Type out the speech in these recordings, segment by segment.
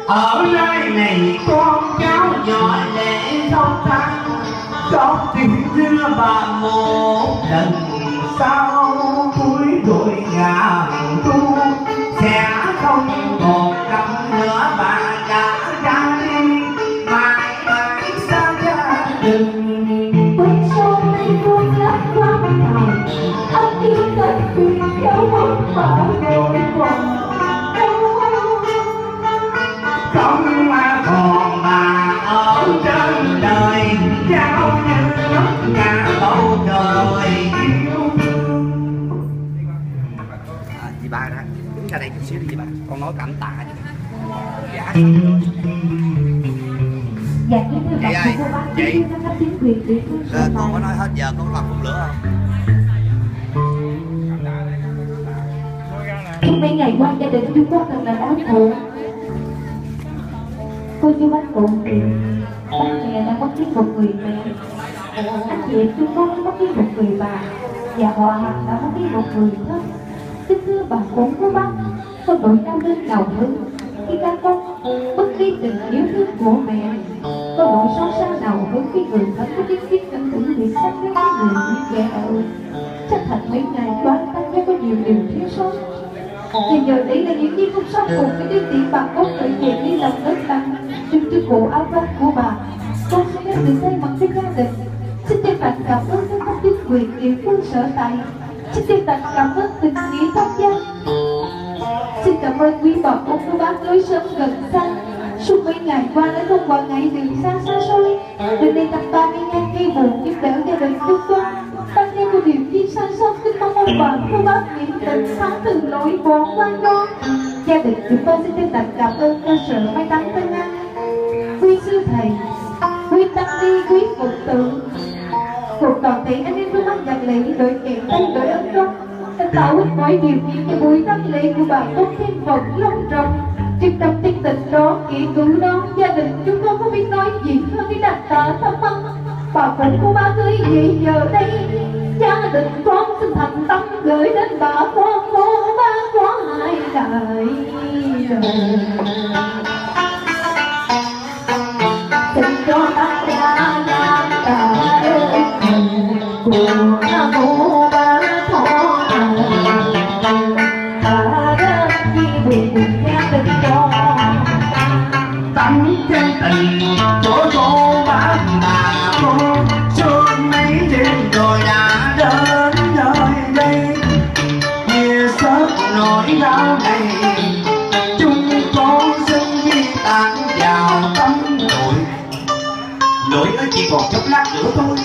Ở nơi này con cháu nhỏ lệ không thăng, con tìm đưa bà một lần sau cuối đôi ngàn thu sẽ không còn gặp nữa. Bà đã ra đi mãi mãi xa gia đình. Quên sau này con lắm quan tài, anh yêu tận tình cháu mất bà rồi còn không mà còn bà ở trên đời, trao như nước cả bầu trời yêu thương. Chị ba đó, đứng ra đây chút xíu đi chị ba, con nói cảm tạ chị. Dạ. Dạ kính thưa bà ơi, cô bác, chị. kính thưa các chính quyền địa phương. Con có nói hết giờ, con có làm phun lửa không? Trong mấy ngày qua gia đình chú Quốc thật là đau khổ. Cô chú bác cụ thì bác mẹ đã mất đi một người mẹ, anh chị em chú Quốc mất đi một người bà, và họ hàng đã mất đi một người thân. Kính thưa bà cụ của bác, có nỗi đau đớn nào hơn khi các con mất đi tình yêu thương của mẹ, có nỗi xót xa nào hơn khi người thân có chứng kiến những sự việc sắp với cái người như vậy ơi. Chắc thật mấy ngày qua ta sẽ có nhiều điều thiếu sót. Thì giờ đây là những gì không sót cùng với đứa tỷ bà cốt tự nhiên đi lòng đất tăng trong chức vụ áo vest của bà. Con xin phép được thay mặt cho gia đình xin chân thành cảm ơn các cấp chính quyền địa phương sở tại, xin chân thành cảm ơn tình nghĩa tham gia, xin cảm ơn quý bà cốt của bác lối sớm gần xa suốt mấy ngày qua đã không quản ngại đường xa xa xôi đến đây tập ba đi ngang gây buồn giúp đỡ gia đình chúng con. Tất nhiên có điều chi sai sót kính mong ông bà cô bác nhiệt tình tha thứ lỗi bỏ qua cho gia đình. Chúng tôi xin chân thành cảm ơn cơ sở mai táng Tân An, quý sư thầy, quý tăng ni, quý phật tử, cùng toàn thể anh em cô bác nhạc lễ đội kẹt tay đội ân công đã tạo hết mọi điều kiện cho buổi tăng lễ của bà tốt thêm phần long trọng. Trực tâm tinh tình đó, kỹ cử đó, gia đình chúng tôi không biết nói gì hơn cái đặc tạ thăm ân. Bà phụ của ba cưới vậy giờ đây gia đình con xin thành tâm gửi đến bà con cô ba có hai đời. Xin cho ta ra làm cả đời của cô ba thọ ta đến khi buồn gia đình con Tấm chân tình chỗ cô bác bà cô suốt mấy đêm rồi đã đến nơi đây, chia sớt nỗi đau này chúng con xin ghi tặng vào tâm nội ơi chỉ còn chốc lát nữa thôi.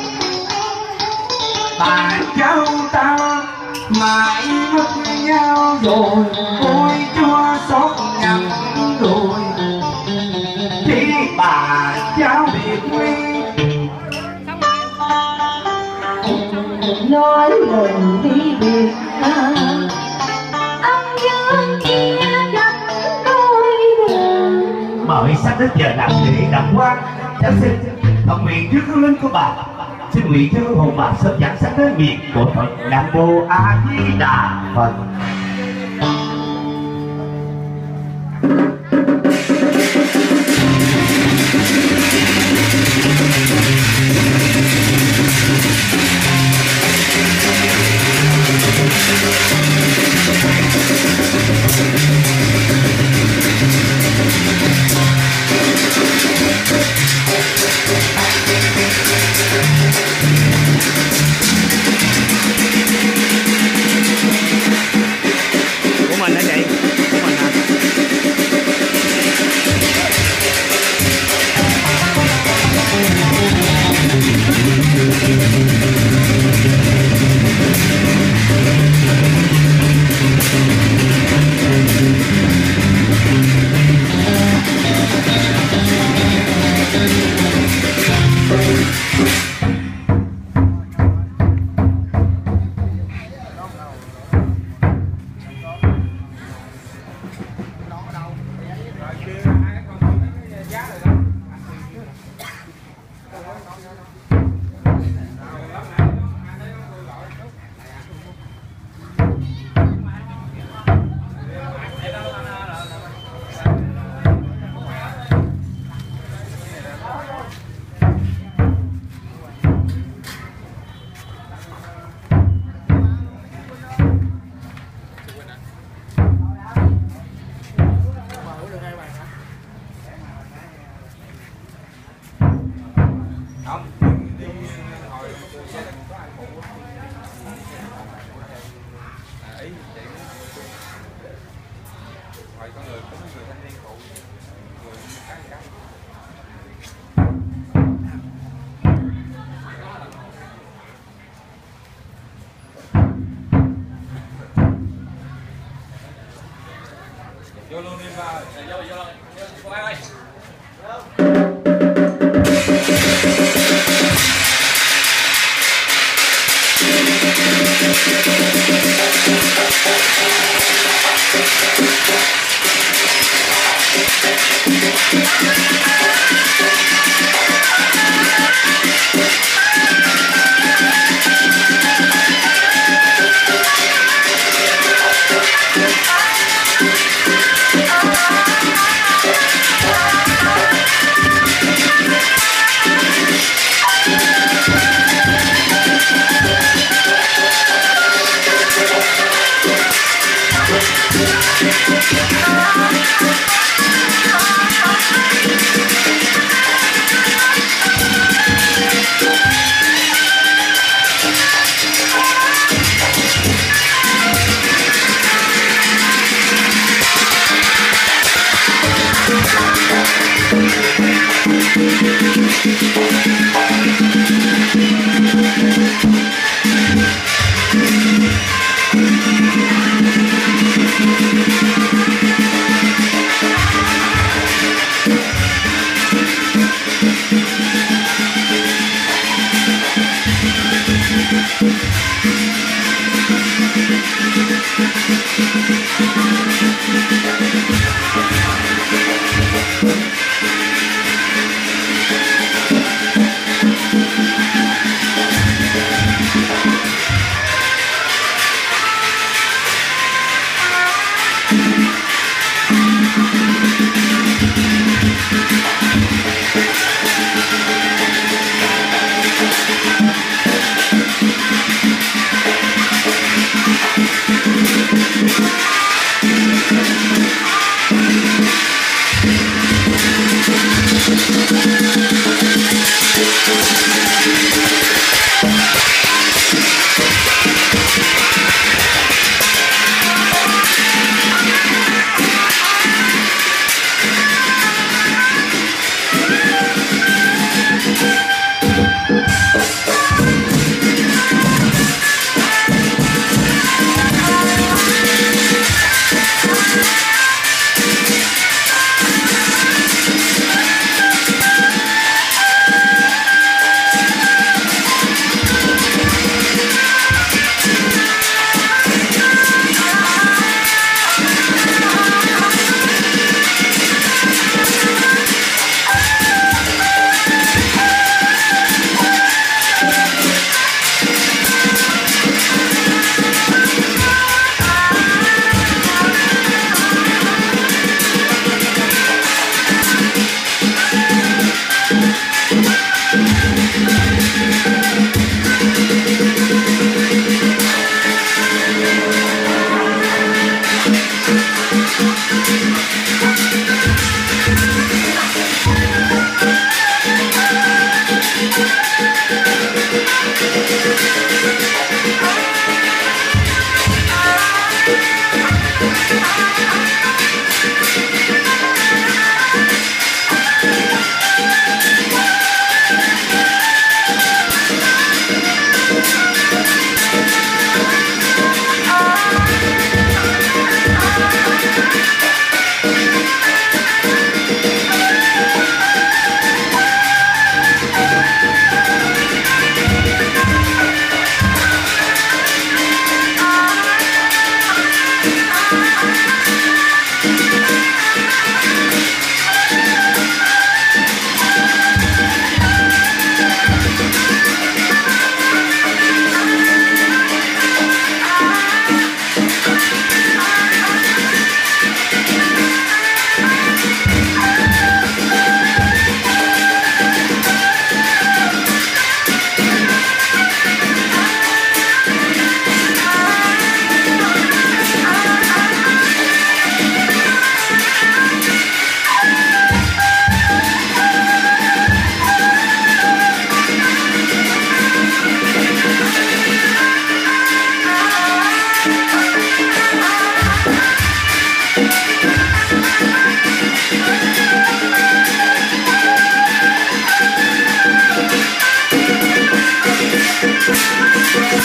Bà cháu ta mãi mất nhau rồi, ôi chua xót nhằn rồi khi bà cháu biệt ly. nói lời đi biệt anh dương kia gặp đôi đường. Mời sắp đến giờ làm lễ đặng quan, cháu xin thọ nguyện trước hương linh của bà, xin nguyện cho hồn bà sớm giảng sanh đến miền của Phật. Nam mô A Di Đà Phật. Không, đi hồi gia đình có ai phụ ý chị hồi có người thanh niên phụ người cái vô luôn đi ba vô cô ai ơi.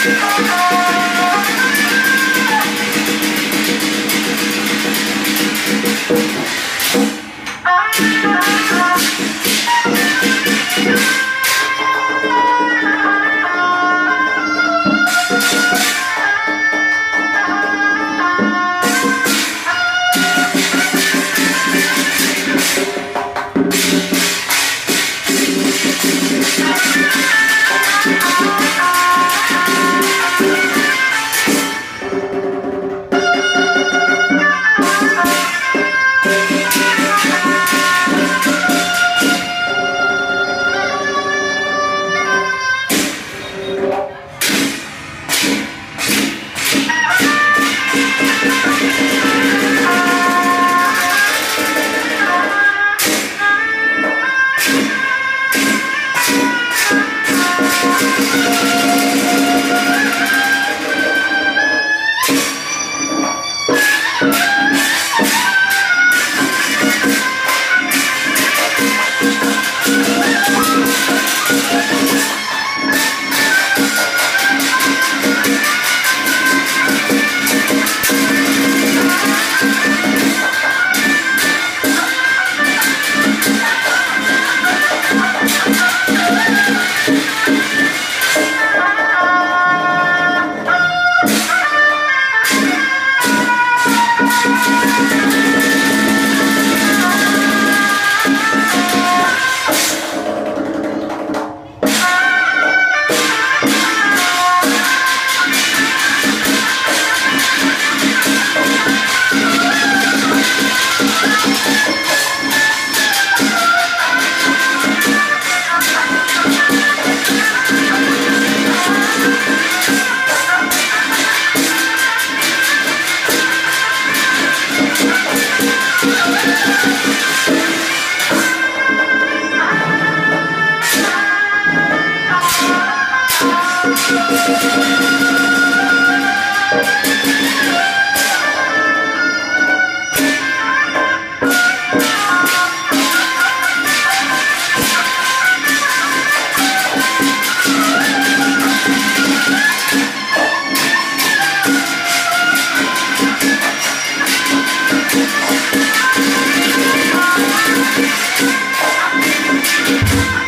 Hãy subscribe cho kênh Ghiền Mì Gõ để không bỏ lỡ